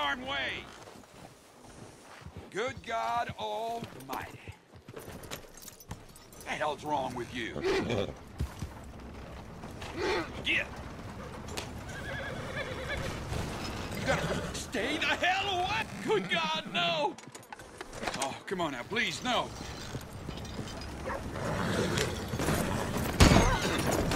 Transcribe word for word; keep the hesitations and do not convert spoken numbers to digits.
darn way! Good God Almighty. What the hell's wrong with you? Get! You gotta stay the hell away! Good God, no! Oh, come on now, please, no!